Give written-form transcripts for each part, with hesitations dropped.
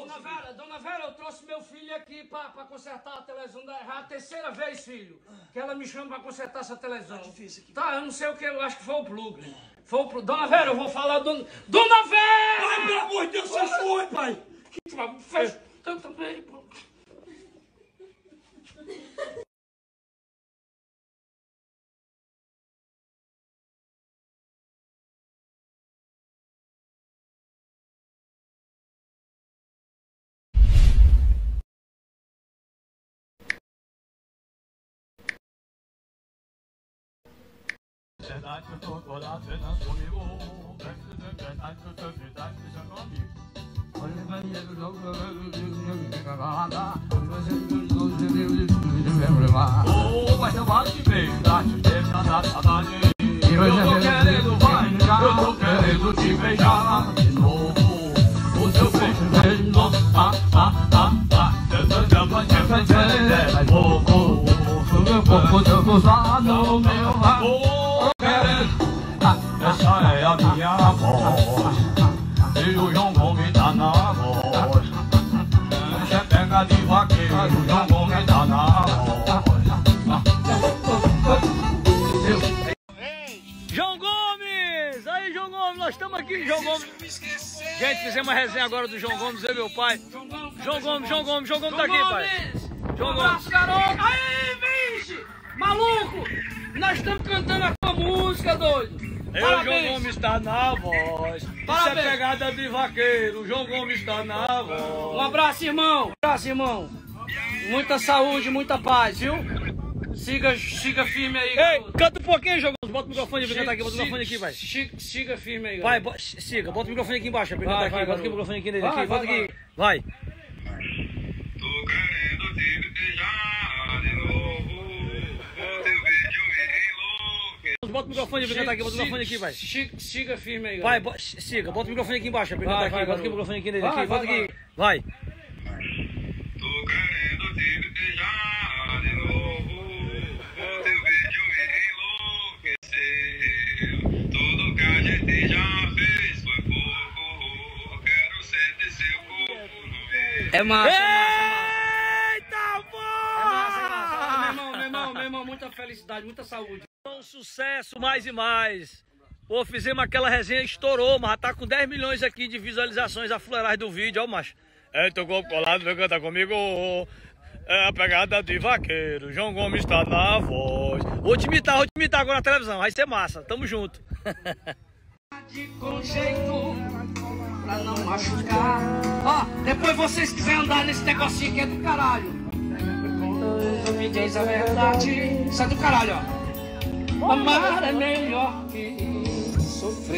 Dona Vera, eu trouxe meu filho aqui pra consertar a televisão. É a terceira vez, filho, que ela me chama pra consertar essa televisão. Tá difícil aqui. Tá, eu não sei o que, eu acho que foi o plug. Dona Vera, eu vou falar do... Dona Vera! Pai, pelo amor de Deus, você foi, pai! Fecha tanto bem, pô. Vai chamar de verdade, eu tô querendo, vai, eu tô querendo te beijar de novo. O seu beijo vem, no meu amor, querendo. Essa é a minha voz, e o João Gomes tá na voz. Você pega de vaqueiro, o João Gomes tá na voz. João Gomes! Aí, João Gomes, nós estamos aqui, João Gomes. Gente, fizemos uma resenha agora do João Gomes, eu e meu pai. João Gomes tá aqui, pai. João Gomes. Garoto! Aí, bicho! Maluco! Nós estamos cantando a tua música, doido! O João Gomes tá na voz. Isso é pegada de vaqueiro, o João Gomes tá na voz. Um abraço, irmão! Muita saúde, muita paz, viu? Siga firme aí. Ei, canta um pouquinho, João Gomes. Bota o microfone pra cantar aqui, bota o microfone aqui, vai. Siga firme aí, vai, siga, bota o microfone aqui embaixo pra cantar aqui, bota o microfone aqui nele, aqui, bota aqui. Vai. Tô querendo te beijar de novo, o teu beijo me enlouquece. Bota o microfone pra cantar aqui, bota o microfone aqui, vai. Siga firme aí, vai, siga, bota o microfone aqui embaixo pra cantar aqui, bota o microfone aqui nele, aqui, bota aqui. Vai. Tô querendo te beijar de novo, o teu beijo me enlouqueceu. Tudo que a gente já fez foi pouco, quero sentir seu corpo no meu. É massa, Eita, pô! Meu irmão, muita felicidade, muita saúde. Um sucesso, mais e mais. Pô, fizemos aquela resenha, estourou, mas já tá com 10 milhões aqui de visualizações a fuleiragem do vídeo, ó, macho. Tô colado, vem cantar comigo. É a pegada de vaqueiro, João Gomes tá na voz. Vou te imitar agora na televisão, vai ser massa, tamo junto. Com jeito, pra não machucar. Ó, depois vocês quiserem andar nesse negocinho que é do caralho. Me diz a verdade, isso é do caralho, ó. Amar é melhor que sofrer.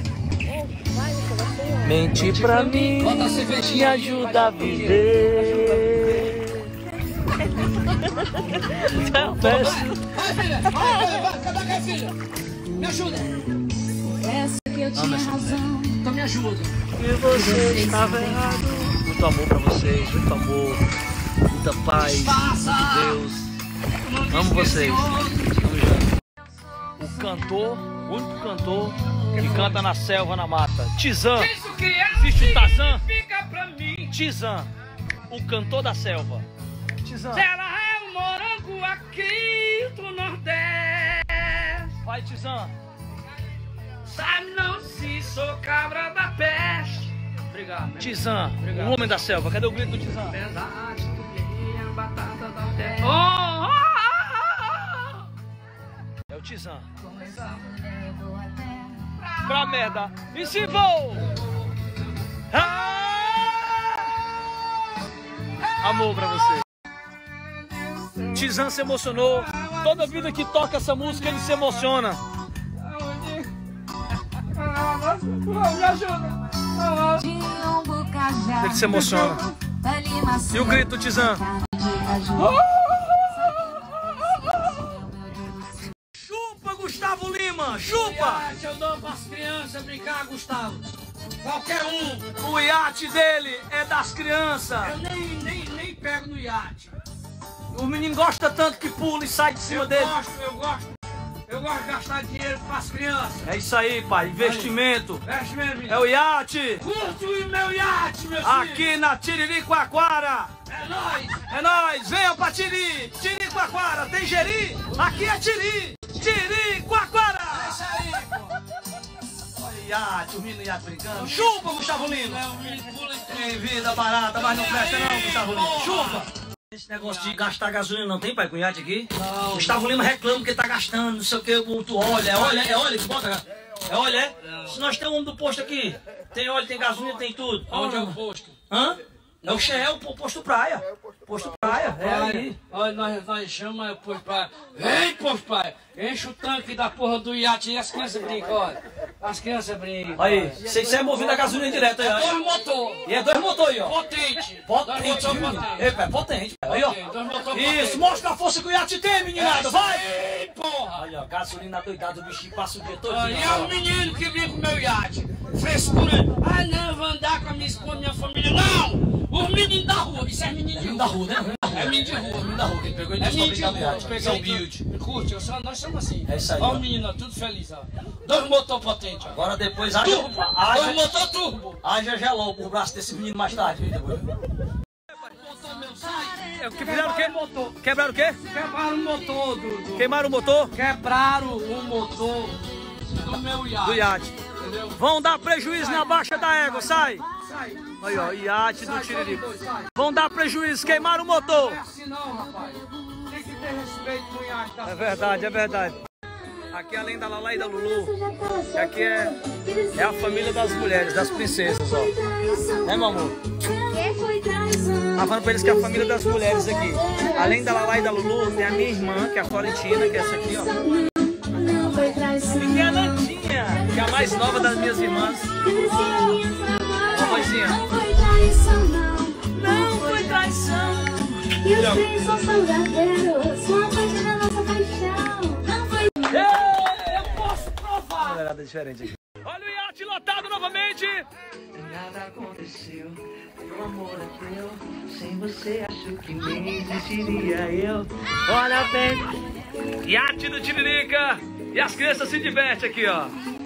Mente pra mim, me ajuda a viver. Vai, filha, vai, cadê a filha? Me ajuda. Essa que eu tinha razão. Então me ajuda. E você estava errado. Muito amor pra vocês, muito amor, muita paz, Deus. Amo vocês. Tamo junto. O cantor, o único cantor que canta na selva, na mata. Tizan. Existe o Tazan? Tizan, o cantor da selva. Tizan. Ela é um morango aqui do Nordeste. Vai, Tizan. Sabe não se sou cabra da peste. Obrigado. Tizan, o homem da selva. Cadê o grito do Tizan? Verdade, tu batata da terra. É o Tizan. Pra merda. E se vou? Amor pra você. Tizan se emocionou. Toda vida que toca essa música ele se emociona. Me ajuda. Ele se emociona. E o grito do Tizan? Chupa, Gustavo Lima! Chupa! Eu dou pras crianças brincar, Gustavo. Qualquer um. O iate dele é das crianças. Eu nem pego no iate. O menino gosta tanto que pula e sai de cima dele. Eu gosto. Eu gosto de gastar dinheiro com as crianças. É isso aí, pai. Investimento. Investimento. É o iate. Curto o meu iate, meu filho. Aqui na Tiririquaquara. É nóis. É nóis. Venham pra Tiririquaquara. Tem Jeri? Aqui é Tiririquaquara. É isso aí, pô. Olha o iate, o menino iate brincando. Chupa, Gustavo Lima. É, o menino pula e Tem vida barata, mas não presta não, Gustavo Lima. Chupa. Esse negócio de gastar gasolina não tem, pai, com iate aqui? Não. Gustavo Lima reclama que tá gastando, não sei o que, tu olha, é óleo que bota? É óleo, é? Se nós temos um do posto aqui, tem óleo, tem gasolina, tem tudo. Onde é o posto? Hã? É o Shell, o posto praia. Posto praia, é aí. Olha, nós chamamos o posto praia. Vem, posto praia. Enche o tanque da porra do iate e as crianças brincam, olha. As crianças brincam. Aí, você é movido a gasolina direto aí, ó. Dois motor. E é 2 motores aí, ó. Potente. Potente, Dois motor viu? potente. Epa, é potente, pai. Aí, ó. Dois motor Isso, potente. mostra a força que o iate tem, meninada, vai! Ei, porra. Aí, ó, gasolina doidada, o bichinho passa o dia todo. E é o menino que brinca com o meu iate. Frescura. Ah, não, eu vou andar com a minha esposa, minha família. Não! Os meninos da rua. Isso é menino de rua. Da rua, né? É menino de rua. Menino da rua, que ele pegou e É deixou menino de brincar no rua. iate. Isso é humilde. Curte, nós somos assim. É isso aí, Ó ó. o menino, tudo feliz, ó. 2 motor potentes, ó. Agora depois Turbo. 2 haja motor turbo. gelou pro braço desse menino mais tarde, viu? Depois. Motor meu sai. Fizeram o quê? Quebraram o quê? Quebraram o motor do... Queimaram o motor Quebraram o motor do meu iate. do iate. Entendeu? Vão dar prejuízo na baixa da égua, sai! Sai. Aí, ó, iate do Sai, Tiririca. todo mundo, sai. Vão dar prejuízo, queimaram o motor. Não é assim não, rapaz. Tem que ter respeito com o iate das É verdade, é verdade. Aqui além da Lala e da Lulu, aqui é a família das mulheres, das princesas, ó. Né, meu amor? Tá falando pra eles que é a família das mulheres aqui. Além da Lala e da Lulu, tem a minha irmã, que é a Florentina, que é essa aqui, ó. E tem a Nantinha, que é a mais nova das minhas irmãs. Vozinha. Não foi traição, não foi traição. E os três são verdadeiros, uma coisa da nossa paixão. Não foi. Eu posso provar. Mulherada diferente aqui. Olha o iate lotado novamente. Nada aconteceu, meu amor é teu. Sem você acho que nem existiria eu. Olha bem. Iate do Tiririca. E as crianças se divertem aqui, ó.